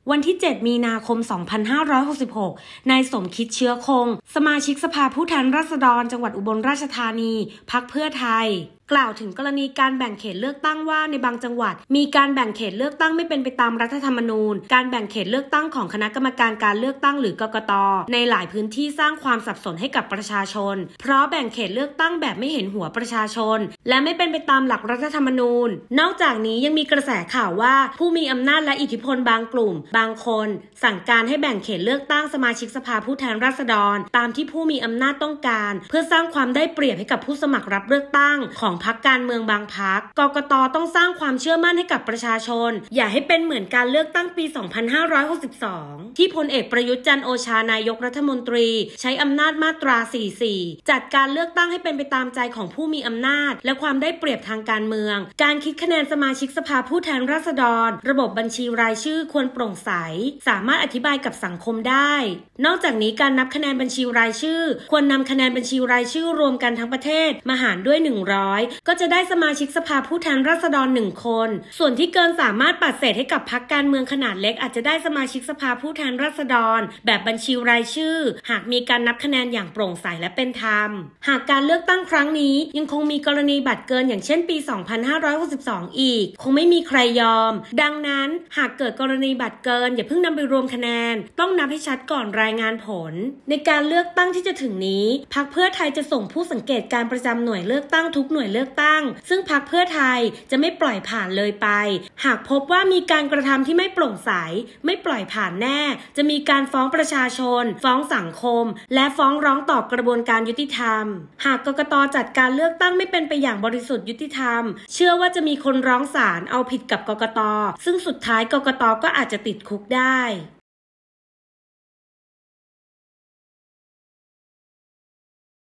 วันที่ 7 มีนาคม 2566 นายสมคิดเชื้อคง สมาชิกสภาผู้แทนราษฎรจังหวัดอุบลราชธานี พรรคเพื่อไทยกล่าวถึงกรณีการแบ่งเขตเลือกตั้งว่าในบางจังหวัดมีการแบ่งเขตเลือกตั้งไม่เป็นไปตามรัฐธรรมนูญการแบ่งเขตเลือกตั้งของคณะกรรมการการเลือกตั้งหรือกกต.ในหลายพื้นที่สร้างความสับสนให้กับประชาชนเพราะแบ่งเขตเลือกตั้งแบบไม่เห็นหัวประชาชนและไม่เป็นไปตามหลักรัฐธรรมนูญนอกจากนี้ยังมีกระแสข่าวว่าผู้มีอำนาจและอิทธิพลบางกลุ่มบางคนสั่งการให้แบ่งเขตเลือกตั้งสมาชิกสภาผู้แทนราษฎรตามที่ผู้มีอำนาจต้องการเพื่อสร้างความได้เปรียบให้กับผู้สมัครรับเลือกตั้งของพรรคการเมืองบางพรรคกกต.ต้องสร้างความเชื่อมั่นให้กับประชาชนอย่าให้เป็นเหมือนการเลือกตั้งปี 2562 ที่พลเอกประยุทธ์จันทร์โอชานายกรัฐมนตรีใช้อำนาจมาตรา 44 จัดการเลือกตั้งให้เป็นไปตามใจของผู้มีอำนาจและความได้เปรียบทางการเมืองการคิดคะแนนสมาชิกสภาผู้แทนราษฎรระบบบัญชีรายชื่อควรโปร่งใสสามารถอธิบายกับสังคมได้นอกจากนี้การนับคะแนนบัญชีรายชื่อควรนำคะแนนบัญชีรายชื่อรวมกันทั้งประเทศมาหารด้วย 100 ก็จะได้สมาชิกสภาผู้แทนราษฎร1คนส่วนที่เกินสามารถปัดเศษให้กับพรรคการเมืองขนาดเล็กอาจจะได้สมาชิกสภาผู้แทนราษฎรแบบบัญชีรายชื่อหากมีการนับคะแนนอย่างโปร่งใสและเป็นธรรมหากการเลือกตั้งครั้งนี้ยังคงมีกรณีบัตรเกินอย่างเช่นปี 2562 อีกคงไม่มีใครยอมดังนั้นหากเกิดกรณีบัตรเกินอย่าเพิ่งนำไปรวมคะแนนต้องนับให้ชัดก่อนรายงานผลในการเลือกตั้งที่จะถึงนี้พรรคเพื่อไทยจะส่งผู้สังเกตการประจำหน่วยเลือกตั้งทุกหน่วยเลือกตั้งซึ่งพรรคเพื่อไทยจะไม่ปล่อยผ่านเลยไปหากพบว่ามีการกระทำที่ไม่โปร่งใสไม่ปล่อยผ่านแน่จะมีการฟ้องประชาชนฟ้องสังคมและฟ้องร้องต่อกระบวนการยุติธรรมหากกกต.จัดการเลือกตั้งไม่เป็นไปอย่างบริสุทธิ์ยุติธรรมเชื่อว่าจะมีคนร้องศาลเอาผิดกับกกต.ซึ่งสุดท้ายกกต.ก็อาจจะติดคุกได้